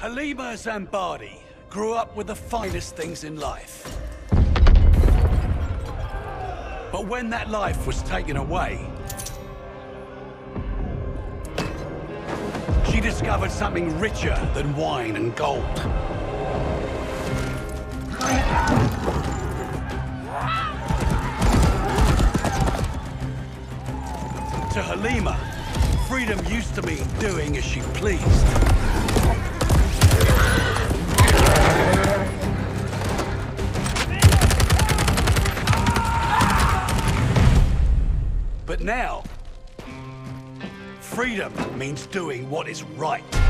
Halima Zambardi grew up with the finest things in life. But when that life was taken away, she discovered something richer than wine and gold. To Halima, freedom used to mean doing as she pleased. But now, freedom means doing what is right.